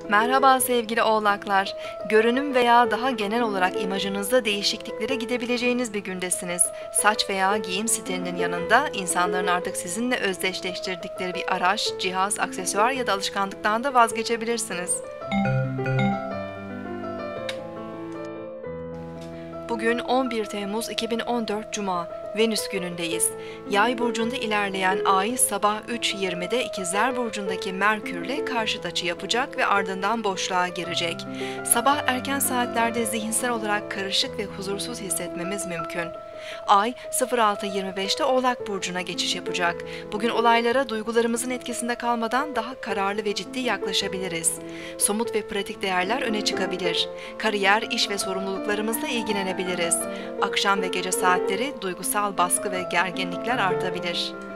Merhaba sevgili oğlaklar. Görünüm veya daha genel olarak imajınızda değişikliklere gidebileceğiniz bir gündesiniz. Saç veya giyim stilinin yanında insanların artık sizinle özdeşleştirdikleri bir araç, cihaz, aksesuar ya da alışkanlıktan da vazgeçebilirsiniz. Bugün 11 Temmuz 2014 Cuma, Venüs günündeyiz. Yay burcunda ilerleyen Ay sabah 3.20'de İkizler burcundaki Merkürle karşıt açı yapacak ve ardından boşluğa girecek. Sabah erken saatlerde zihinsel olarak karışık ve huzursuz hissetmemiz mümkün. Ay 06.25'te Oğlak burcuna geçiş yapacak. Bugün olaylara duygularımızın etkisinde kalmadan daha kararlı ve ciddi yaklaşabiliriz. Somut ve pratik değerler öne çıkabilir. Kariyer, iş ve sorumluluklarımızla ilgilenebiliriz. Akşam ve gece saatleri duygusal baskı ve gerginlikler artabilir.